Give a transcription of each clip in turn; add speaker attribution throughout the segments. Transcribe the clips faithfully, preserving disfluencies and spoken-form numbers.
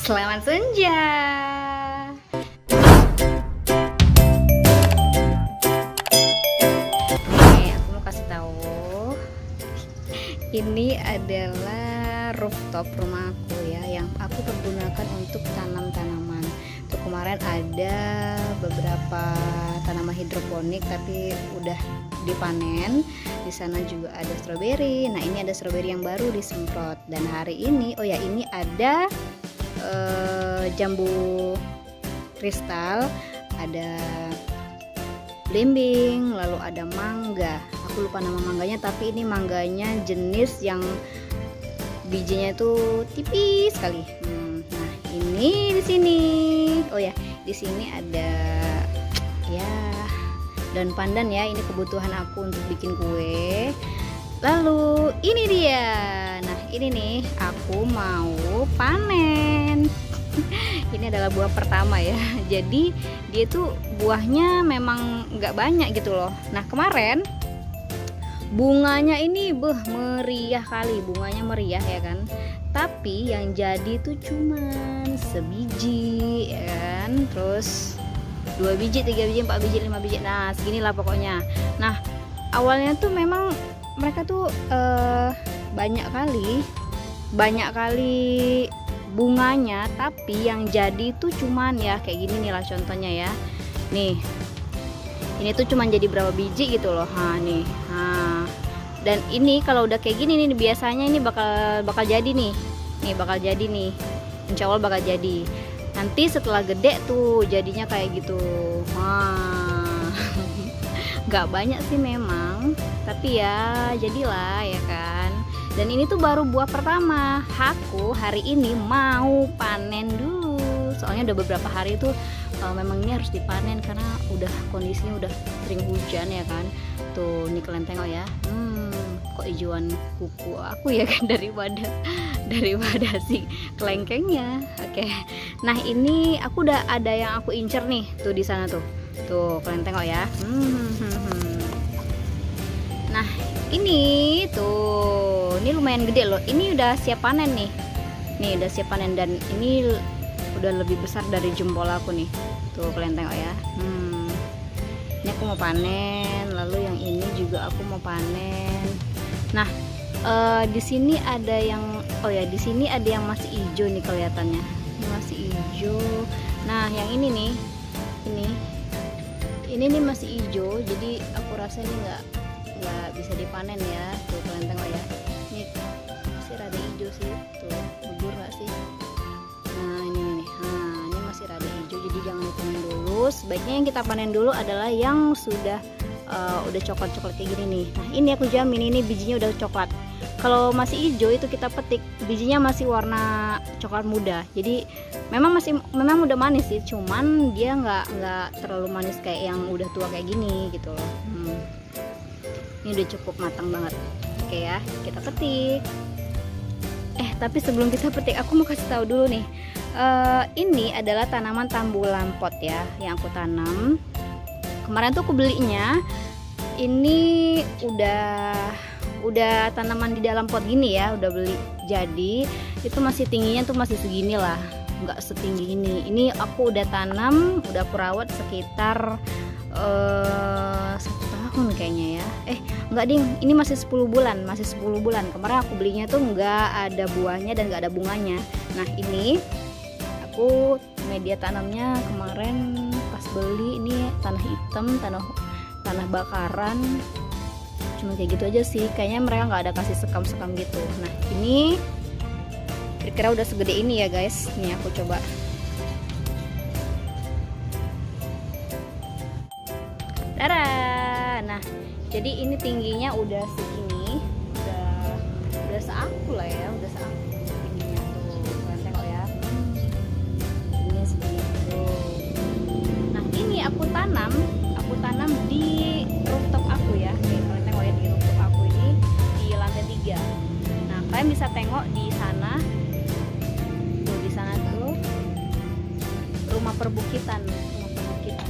Speaker 1: Selamat senja. Nih, aku mau kasih tahu. Ini adalah rooftop rumahku ya, yang aku pergunakan untuk tanam tanaman. Tuh kemarin ada beberapa tanaman hidroponik tapi udah dipanen. Di sana juga ada stroberi. Nah, ini ada stroberi yang baru disemprot. Dan hari ini, oh ya, ini ada uh, jambu kristal, ada belimbing, lalu ada mangga. Aku lupa nama mangganya, tapi ini mangganya jenis yang bijinya itu tipis sekali. Hmm, nah, ini di sini. Oh ya, di sini ada ya daun pandan ya, ini kebutuhan aku untuk bikin kue. Lalu ini dia. Nah, ini nih aku mau panen. Ini adalah buah pertama ya. Jadi dia tuh buahnya memang nggak banyak gitu loh. Nah, kemarin bunganya ini beh meriah kali, bunganya meriah ya kan. Tapi yang jadi tuh cuman sebiji ya kan. Terus dua biji, tiga biji, empat biji, lima biji. Nah, seginilah pokoknya. Nah, awalnya tuh memang mereka tuh uh, banyak kali, banyak kali bunganya, tapi yang jadi tuh cuman ya kayak gini nih lah contohnya ya. Nih, ini tuh cuman jadi berapa biji gitu loh. Ha nih, ha. Dan ini kalau udah kayak gini nih biasanya ini bakal bakal jadi nih, nih bakal jadi nih. Insya Allah bakal jadi. Nanti setelah gede tuh jadinya kayak gitu. Wah, nggak banyak sih memang, tapi ya jadilah ya kan. Dan ini tuh baru buah pertama. Aku hari ini mau panen dulu. Soalnya udah beberapa hari tuh uh, memang ini harus dipanen karena udah kondisinya udah sering hujan ya kan. Tuh, ini kalian tengok ya. Hmm, kok hijauan kuku aku ya kan daripada daripada si kelengkengnya. Oke. Nah, ini aku udah ada yang aku incer nih, tuh di sana tuh. Tuh, kalian tengok ya. Hmm, hmm, hmm. Nah, ini tuh, ini lumayan gede loh. Ini udah siap panen nih. Nih, udah siap panen dan ini udah lebih besar dari jempol aku nih. Tuh, kalian tengok ya. Hmm. Ini aku mau panen, lalu yang ini juga aku mau panen. Nah, uh, di sini ada yang oh ya, di sini ada yang masih hijau nih kelihatannya. Ini masih hijau. Nah, yang ini nih, ini, ini nih masih hijau. Jadi aku rasa ini nggak nggak bisa dipanen ya. Tuh kalian tengok ya. Ini masih rada hijau sih. Tuh, gugur nggak sih? Nah, ini nih. Nah, ini masih rada hijau. Jadi jangan dipanen dulu. Sebaiknya yang kita panen dulu adalah yang sudah uh, udah coklat-coklat kayak gini nih. Nah, ini aku jamin ini bijinya udah coklat. Kalau masih hijau itu kita petik, bijinya masih warna coklat muda. Jadi memang masih memang udah manis sih, cuman dia nggak nggak terlalu manis kayak yang udah tua kayak gini gitu loh. Hmm. Ini udah cukup matang banget. Oke ya, kita petik. Eh tapi sebelum kita petik, aku mau kasih tahu dulu nih. Uh, ini adalah tanaman tambulan pot ya, yang aku tanam. Kemarin tuh aku belinya, ini udah udah tanaman di dalam pot gini ya, udah beli jadi itu masih tingginya tuh masih segini lah, nggak setinggi ini. Ini aku udah tanam, udah aku rawat sekitar uh, satu tahun kayaknya ya. Eh nggak ding, ini masih sepuluh bulan, masih sepuluh bulan. Kemarin aku belinya tuh nggak ada buahnya dan nggak ada bunganya. Nah, ini aku media tanamnya kemarin pas beli ini tanah hitam, tanah tanah bakaran. Cuma kayak gitu aja sih, kayaknya mereka nggak ada kasih sekam-sekam gitu. Nah, ini kira-kira udah segede ini ya guys. Nih aku coba. Tada. Nah, jadi ini tingginya udah segini, udah udah seaku lah ya, udah seaku tingginya tuh. Kalian tengok ya. Ini segitu. Nah, ini aku tanam, aku tanam di rooftop aku ya. Oke, kalian tengok ya, di rooftop aku ini di lantai tiga. Nah, kalian bisa tengok di sana. Tuh di sana tuh rumah perbukitan, rumah perbukitan.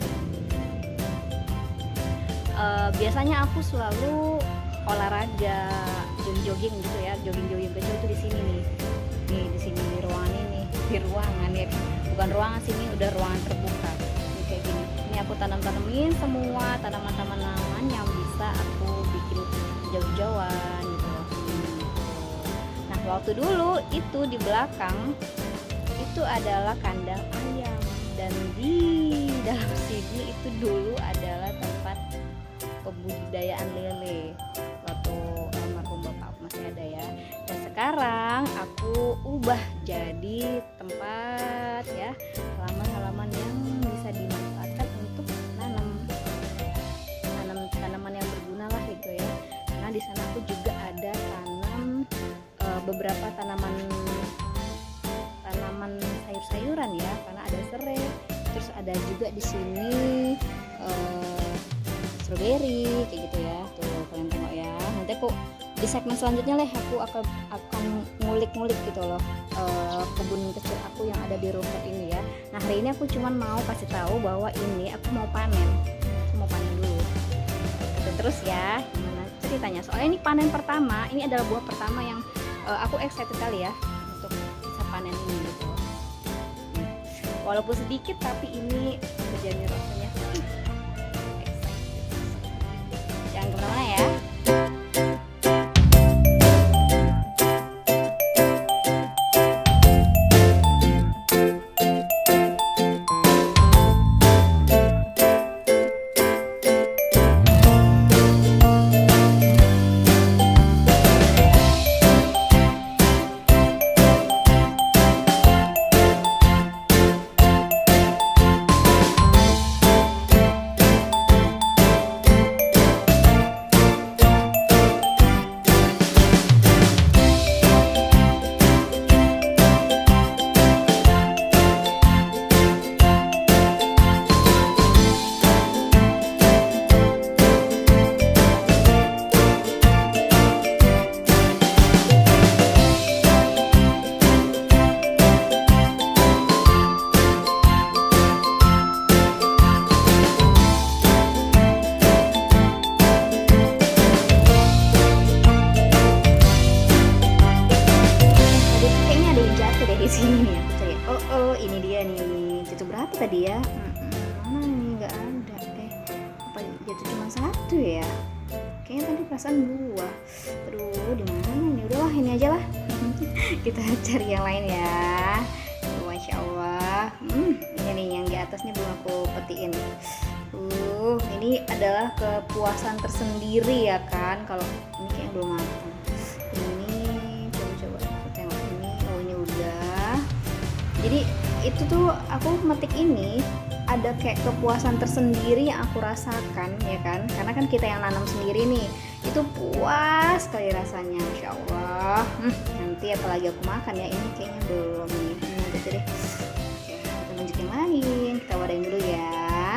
Speaker 1: Uh, biasanya aku selalu olahraga, jogging-jogging gitu ya, jogging-jogging kecil itu di sini nih. nih di sini di ruangan ini, di ruangan ya, bukan ruangan sini, udah ruangan terbuka. Ini kayak gini. Ini aku tanam-tanamin semua tanaman-tanaman yang bisa aku bikin hijau-hijauan gitu. Nah, waktu dulu itu di belakang itu adalah kandang ayam, dan di dalam sini itu dulu adalah tempat pembudidayaan lele waktu almarhum bapak aku masih ada ya. Dan sekarang aku ubah jadi tempat ya, halaman-halaman yang bisa dimanfaatkan untuk nanam tanam tanaman yang berguna lah gitu ya. Nah, di sana aku juga ada tanam e, beberapa tanaman tanaman sayur-sayuran ya, karena ada serai, terus ada juga di sini uh, strawberry kayak gitu ya. Tuh kalian tengok ya. Nanti aku di segmen selanjutnya lah aku akan akan ngulik-ngulik gitu loh uh, kebun kecil aku yang ada di rooftop ini ya. Nah, hari ini aku cuman mau kasih tahu bahwa ini aku mau panen, aku mau panen dulu. Gitu terus ya. Gimana ceritanya? Soalnya ini panen pertama, ini adalah buah pertama yang uh, aku excited kali ya untuk bisa panen ini gitu. Walaupun sedikit tapi ini menjadi rasanya excited. Jangan kemana-mana ya. Tadi ya, mana nih nggak ada eh apa jatuh cuma satu ya, kayaknya tadi perasaan dua. Aduh, di mana ini? Udahlah, ini aja lah. Kita cari yang lain ya. Tuh, Masya Allah. hmm, ini nih yang di atasnya belum aku petiin. Uh, ini adalah kepuasan tersendiri ya kan, kalau ini kayaknya belum matang. Ini coba-coba aku tengok ini. Oh, ini udah. Jadi itu tuh aku metik ini ada kayak kepuasan tersendiri yang aku rasakan ya kan, karena kan kita yang nanam sendiri nih, itu puas sekali rasanya, Masya Allah. hmm, nanti apalagi aku makan ya, ini kayaknya belum nih, ini nanti aja deh. Oke, kita lanjut yang lain, kita wadain dulu ya.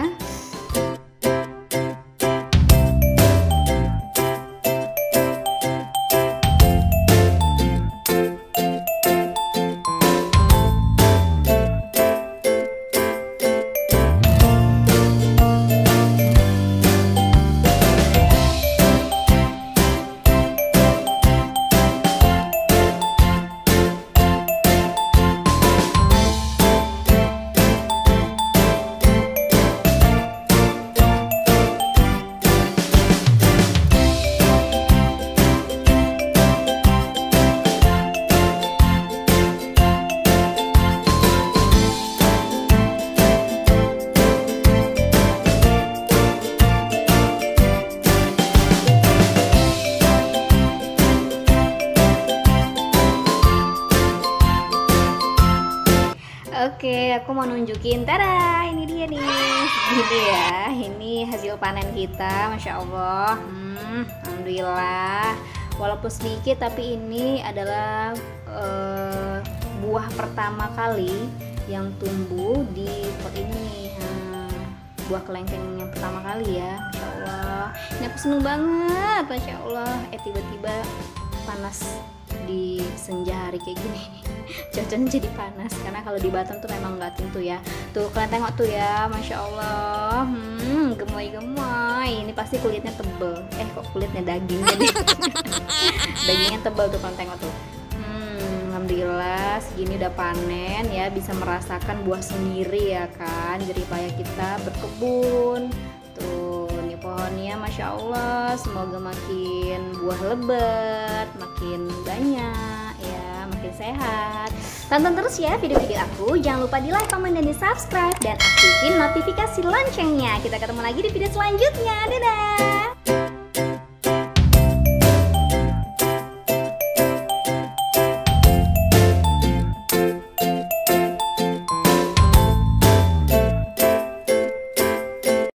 Speaker 1: Oke, aku mau nunjukin, tada, ini dia nih, gitu ya. Ini hasil panen kita, Masya Allah. hmm, Alhamdulillah, walaupun sedikit tapi ini adalah uh, buah pertama kali yang tumbuh di pot ini nih. hmm, Buah kelengkeng yang pertama kali ya, Masya Allah. Ini aku seneng banget, Masya Allah. Eh tiba-tiba panas di senja hari kayak gini nih, cuacanya jadi panas, karena kalau di Batam tuh memang nggak tentu ya. Tuh kalian tengok tuh ya, Masya Allah. hmm, gemoy-gemoy. Ini pasti kulitnya tebel. Eh kok kulitnya daging jadi dagingnya tebel tuh, kalian tengok tuh. hmm, alhamdulillah segini udah panen ya, bisa merasakan buah sendiri ya kan, jerih payah kita berkebun. Tuh nih pohonnya masya Allah, semoga makin buah lebat, makin banyak ya, makin sehat. Tonton terus ya video-video aku, jangan lupa di like, komen, dan di subscribe, dan aktifin notifikasi loncengnya. Kita ketemu lagi di video selanjutnya, dadah.